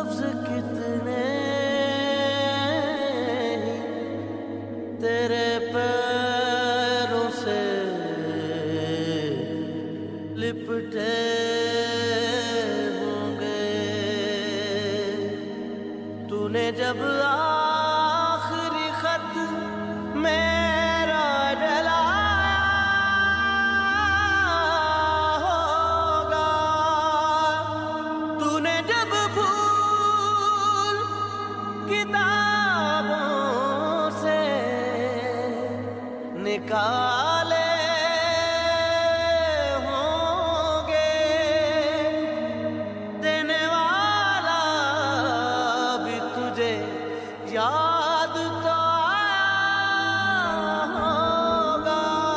लफ्ज कितने तेरे पैरों से लिपटे होंगे। तूने जब आखिरी खत मेरा जलाया होगा, तूने जब फूल किताबों से निकाले होंगे, देने वाला भी तुझे याद तो आया होगा।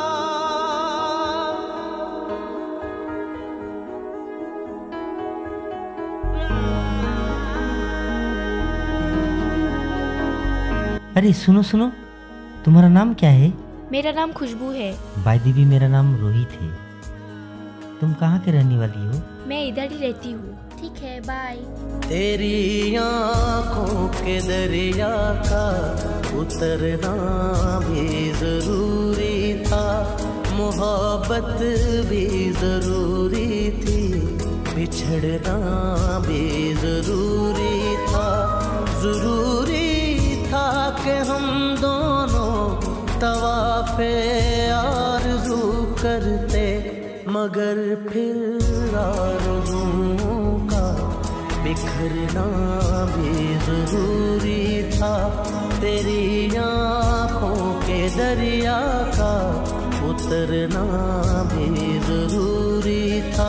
अरे सुनो सुनो, तुम्हारा नाम क्या है? मेरा नाम खुशबू है। बाय द वे मेरा नाम रोहित है। तुम कहाँ के रहने वाली हो? मैं इधर ही रहती हूँ। ठीक है, बाय। तेरी आँखों के दरिया का उतरना भी जरूरी था, मोहब्बत भी जरूरी थी, बिछड़ना भी जरूरी था। जरूरी था कि हम दोनों तवाफ़े आरज़ू करते, मगर फिर आरज़ुओं का बिखरना भी जरूरी था। तेरी आँखों के दरिया का उतरना भी जरूरी था।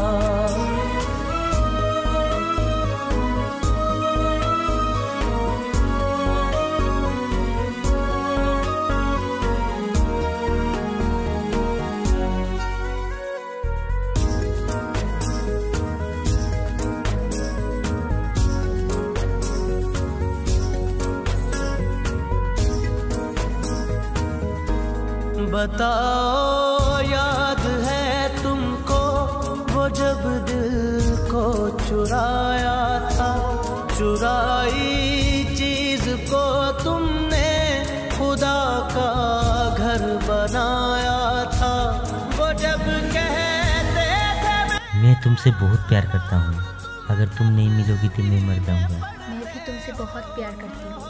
बताओ याद है तुमको वो जब दिल को चुराया था, चुराई चीज को तुमने खुदा का घर बनाया था। वो जब कहते थे मैं तुमसे बहुत प्यार करता हूँ, अगर तुम नहीं मिलोगी तो मैं मर जाऊंगा। मैं भी तुमसे बहुत प्यार करती हूँ।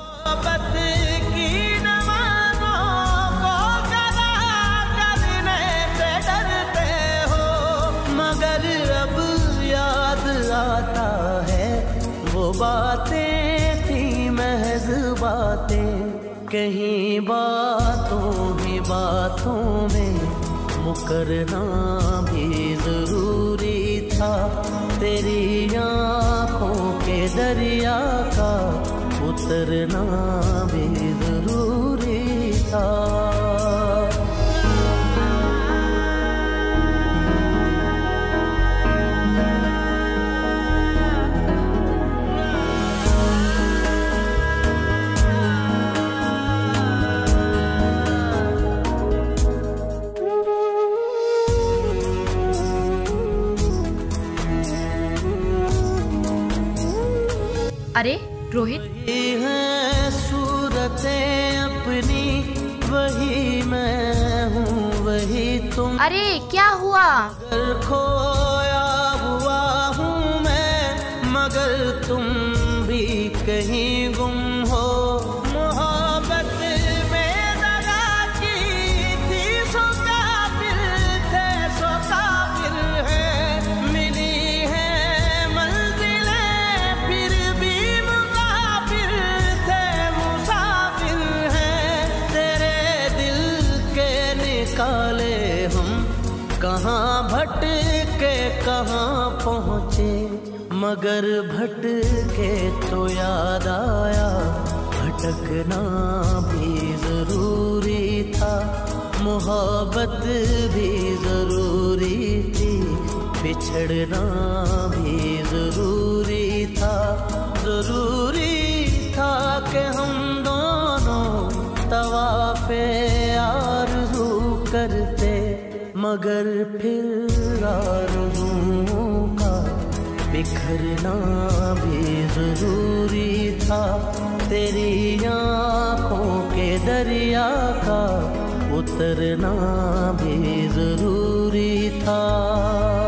आता है वो बातें थी महज बातें, कहीं बातों ही बातों में मुकरना भी जरूरी था। तेरी आँखों के दरिया का उतरना भी जरूरी था। अरे रोहित, है सूरतें अपनी, वही मैं हूँ वही तुम। अरे क्या हुआ? मगर खोया हुआ हूँ मैं, मगर तुम भी कहीं गुम हो। मोहब्बत में दगा की थी, सो काफिर थे सो काफिर है, मिली है मंजिलें फिर भी मुसाफिर थे मुसाफिर हैं। तेरे दिल के निकाले हम कहाँ भटके कहाँ पहुँचे, मगर भटके तो याद आया भटकना भी जरूरी था। मोहब्बत भी जरूरी थी, बिछड़ना भी जरूरी था। जरूरी था कि हम दोनों तवाफ़े आरज़ू करते, मगर फिर आरज़ुओं का बिखरना भी जरूरी था, तेरी आँखों के दरिया का उतरना भी जरूरी था।